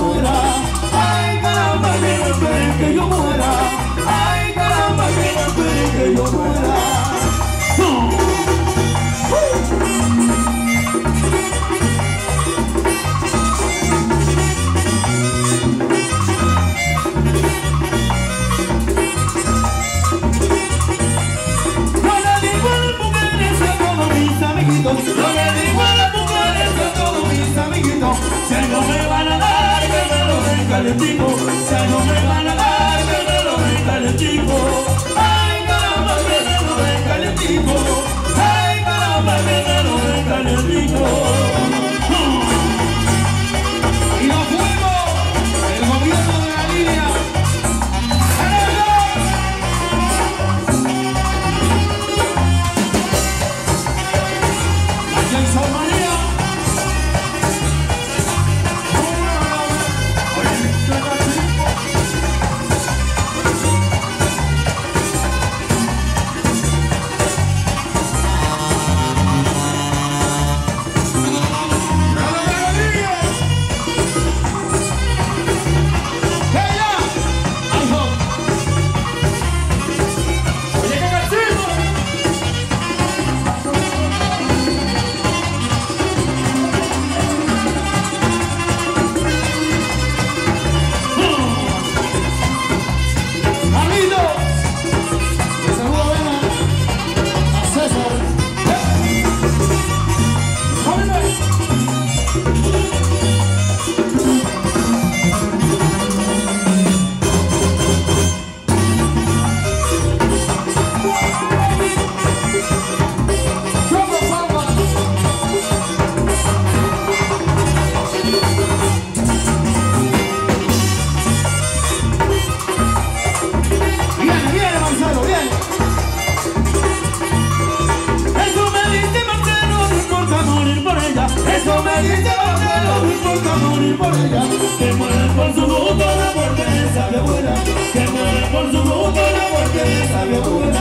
muera. Ay, caramba, que no esperen que yo muera. Ay, caramba, que no esperen que yo muera. Lo que digo a las mujeres a todos mis amiguitos, si no me van a dar, que me lo den calentico, si no me van a dar, que me lo den calentico. Ay, caramba, que me lo den calentico. Ay, caramba, que me lo den calentico. Y nos fuimos, el gobierno de la línea. Eso me dice Marcelo, no importa morir por ella. Que muere por su gusto, la muerte sabe buena. Que muere por su gusto, la muerte sabe buena.